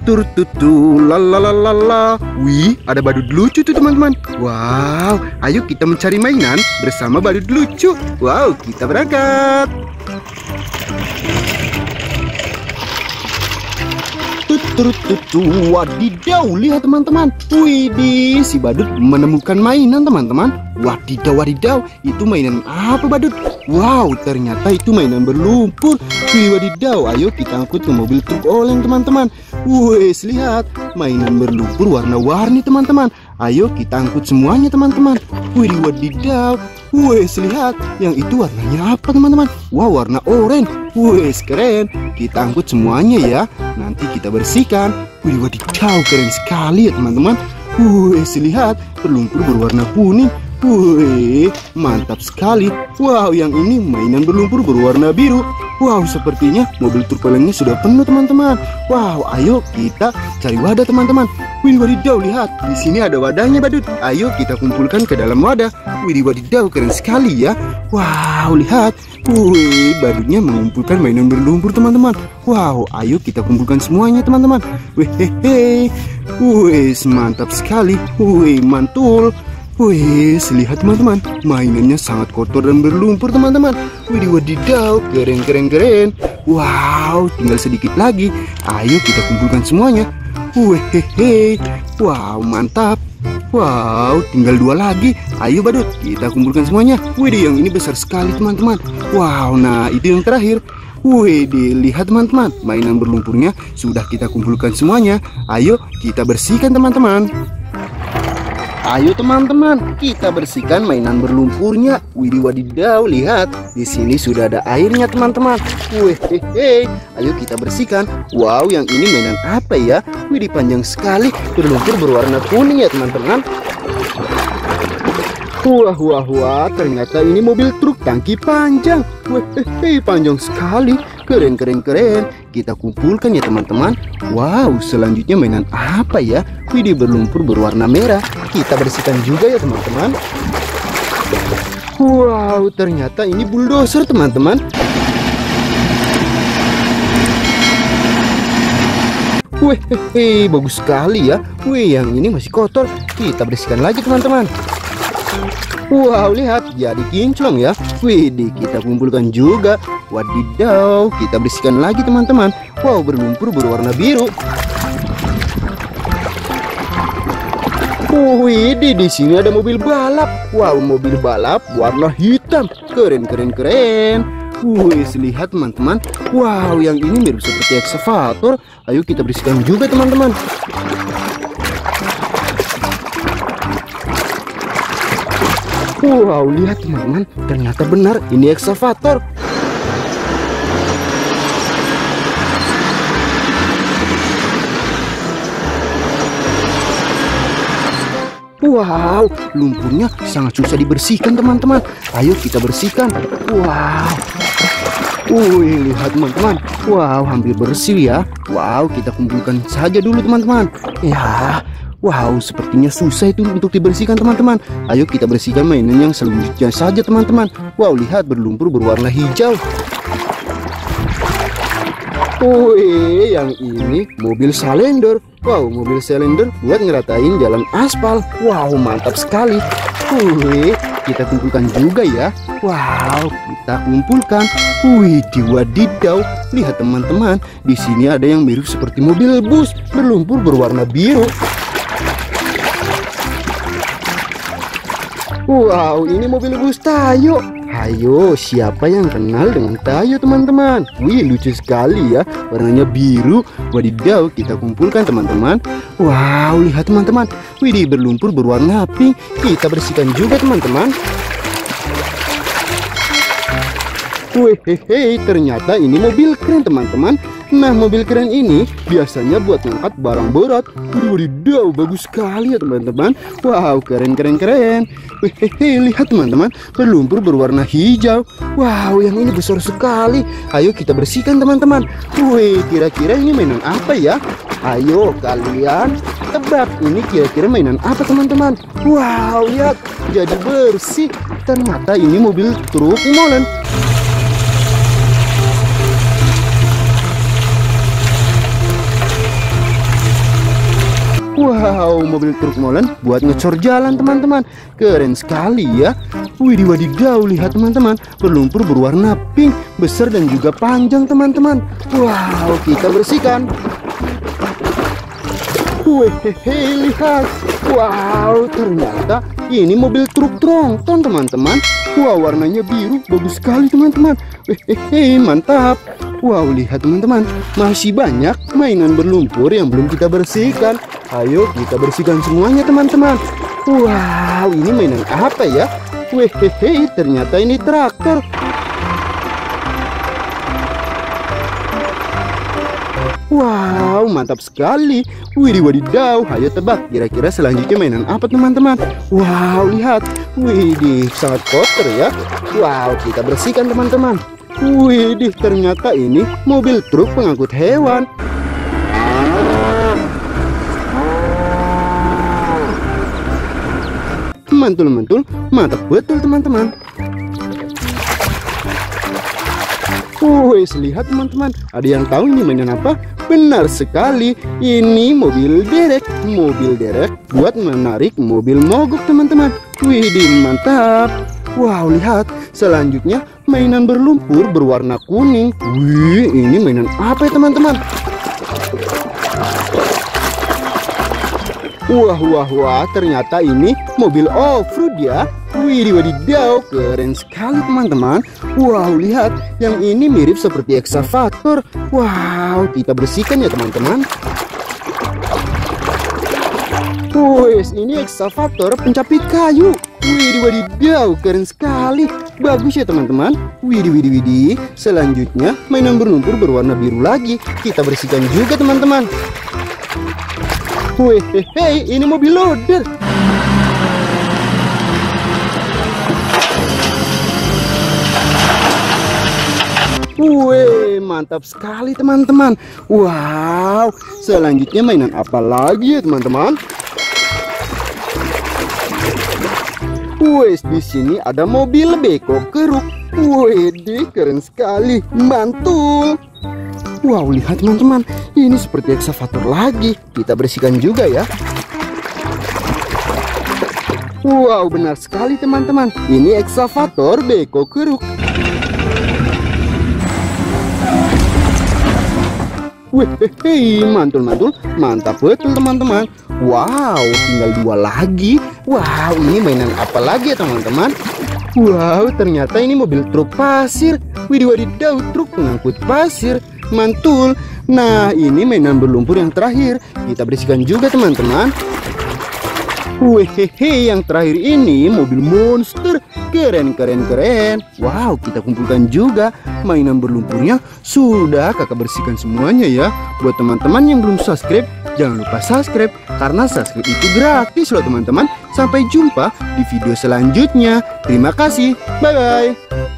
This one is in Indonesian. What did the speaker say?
Tutur tutu la la la la la. Wih, ada badut lucu tuh teman-teman. Wow, ayo kita mencari mainan bersama badut lucu. Wow, kita berangkat. Tutur tutu, wadidaw, lihat teman-teman. Widih, si badut menemukan mainan teman-teman. Wadidaw, wadidaw, itu mainan apa badut? Wow, ternyata itu mainan berlumpur. Wih, wadidaw, ayo kita angkut ke mobil truk oleng teman-teman. Wes, lihat, mainan berlumpur warna-warni teman-teman. Ayo kita angkut semuanya teman-teman. Wih, wadidaw. Wes, lihat, yang itu warnanya apa teman-teman? Wow, warna oranye. Wes, keren. Kita angkut semuanya ya. Nanti kita bersihkan. Wih, wadidaw, keren sekali ya teman-teman. Wes, lihat, berlumpur berwarna kuning. Wih, mantap sekali. Wow, yang ini mainan berlumpur berwarna biru. Wow, sepertinya mobil truk olengnya sudah penuh teman-teman. Wow, ayo kita cari wadah teman-teman. Wih, wadidaw, lihat, di sini ada wadahnya badut. Ayo kita kumpulkan ke dalam wadah. Wih, wadidaw, keren sekali ya. Wow, lihat. Wih, badutnya mengumpulkan mainan berlumpur teman-teman. Wow, ayo kita kumpulkan semuanya teman-teman. Wih, hehe. Wih, mantap sekali. Wih, mantul. Wih, lihat teman-teman, mainannya sangat kotor dan berlumpur teman-teman. Wih, wadidaw, keren. Wow, tinggal sedikit lagi. Ayo kita kumpulkan semuanya. Wih, hehe. Wow, mantap. Wow, tinggal 2 lagi. Ayo badut, kita kumpulkan semuanya. Wih, yang ini besar sekali teman-teman. Wow, nah itu yang terakhir. Wih, lihat teman-teman, mainan berlumpurnya sudah kita kumpulkan semuanya. Ayo kita bersihkan teman-teman. Ayo teman-teman, kita bersihkan mainan berlumpurnya. Widih, wadidaw, lihat, di sini sudah ada airnya teman-teman. Wih, hehe. Ayo kita bersihkan. Wow, yang ini mainan apa ya? Widih, panjang sekali, berlumpur berwarna kuning ya teman-teman. Wah, ternyata ini mobil truk tangki panjang. Wih, hehe, panjang sekali, keren. Kita kumpulkan ya teman-teman. Wow, selanjutnya mainan apa ya? Widih, berlumpur berwarna merah. Kita bersihkan juga ya teman-teman. Wow, ternyata ini bulldozer teman-teman. Wih, bagus sekali ya. Wih, yang ini masih kotor. Kita bersihkan lagi teman-teman. Wow, lihat, jadi kinclong ya. Widih, kita kumpulkan juga. Wadidaw, kita bersihkan lagi teman-teman. Wow, berlumpur berwarna biru. Widih, di sini ada mobil balap. Wow, mobil balap warna hitam. Keren. Wih, lihat teman-teman. Wow, yang ini mirip seperti ekskavator. Ayo kita bersihkan juga teman-teman. Wow, lihat teman-teman, ternyata benar ini ekskavator. Wow, lumpurnya sangat susah dibersihkan teman-teman. Ayo kita bersihkan. Wow. Wih, lihat teman-teman. Wow, hampir bersih ya. Wow, kita kumpulkan saja dulu teman-teman. Ya, wow, sepertinya susah itu untuk dibersihkan teman-teman. Ayo kita bersihkan mainan yang selanjutnya saja teman-teman. Wow, lihat, berlumpur berwarna hijau. Wih, yang ini mobil Salender. Wow, mobil Salender buat ngeratain jalan aspal. Wow, mantap sekali. Wih, kita kumpulkan juga ya. Wow, kita kumpulkan. Wih, wadidaw. Lihat teman-teman, di sini ada yang mirip seperti mobil bus, berlumpur berwarna biru. Wow, ini mobil bus Tayo. Ayo, siapa yang kenal dengan Tayo teman-teman? Wih, lucu sekali ya, warnanya biru. Wadidaw, kita kumpulkan teman-teman. Wow, lihat teman-teman. Widih, berlumpur berwarna pink. Kita bersihkan juga teman-teman. Wih, ternyata ini mobil keren teman-teman. Nah, mobil keren ini biasanya buat ngangkat barang berat. Wadidaw, bagus sekali ya teman-teman. Wow, keren. Wih, lihat teman-teman, berlumpur berwarna hijau. Wow, yang ini besar sekali. Ayo kita bersihkan teman-teman. Wih, kira-kira ini mainan apa ya? Ayo kalian tebak, ini kira-kira mainan apa teman-teman? Wow, lihat, jadi bersih. Ternyata ini mobil truk molen. Wow, mobil truk molen buat ngecor jalan teman-teman. Keren sekali ya. Widih wadidaw, lihat teman-teman, berlumpur berwarna pink, besar dan juga panjang teman-teman. Wow, kita bersihkan. Hehehe, lihat. Wow, ternyata ini mobil truk tronton teman-teman. Wow, warnanya biru, bagus sekali teman-teman. Hehehe, mantap. Wow, lihat teman-teman, masih banyak mainan berlumpur yang belum kita bersihkan. Ayo kita bersihkan semuanya teman-teman. Wow, ini mainan apa ya? Hehehe, ternyata ini traktor. Wow, mantap sekali. Widih wadidaw, ayo tebak kira-kira selanjutnya mainan apa teman-teman? Wow, lihat. Widih, sangat kotor ya. Wow, kita bersihkan teman-teman. Widih, ternyata ini mobil truk pengangkut hewan. Mantul-mantul, mantap betul teman-teman. Lihat teman-teman, ada yang tahu ini mainan apa? Benar sekali, ini mobil derek. Mobil derek buat menarik mobil mogok teman-teman. Widih, mantap. Wow, lihat, selanjutnya mainan berlumpur berwarna kuning. Wih, ini mainan apa ya teman-teman? Wah, ternyata ini mobil off-road ya. Widih wadidaw, keren sekali teman-teman. Wow, lihat, yang ini mirip seperti ekskavator. Wow, kita bersihkan ya teman-teman. Ini ekskavator pencapit kayu. Widih wadidaw, keren sekali. Bagus ya teman-teman. Widih. Selanjutnya mainan berlumpur berwarna biru lagi. Kita bersihkan juga teman-teman. Hehehe, ini mobil loader. Mantap sekali teman-teman. Wow, selanjutnya mainan apa lagi ya teman-teman? Di sini ada mobil beko keruk. Widih, keren sekali, mantul. Wow, lihat teman-teman, ini seperti ekskavator lagi. Kita bersihkan juga ya. Wow, benar sekali teman-teman, ini ekskavator beko keruk. Mantul-mantul, mantap betul teman-teman. Wow, tinggal 2 lagi. Wow, ini mainan apa lagi ya teman-teman? Wow, ternyata ini mobil truk pasir. Widih wadidaw, truk pengangkut pasir. Mantul. Nah, ini mainan berlumpur yang terakhir. Kita bersihkan juga teman-teman. Yang terakhir ini mobil monster. Keren. Wow, kita kumpulkan juga mainan berlumpurnya. Sudah kakak bersihkan semuanya ya. Buat teman-teman yang belum subscribe, jangan lupa subscribe, karena subscribe itu gratis loh teman-teman. Sampai jumpa di video selanjutnya. Terima kasih, bye-bye.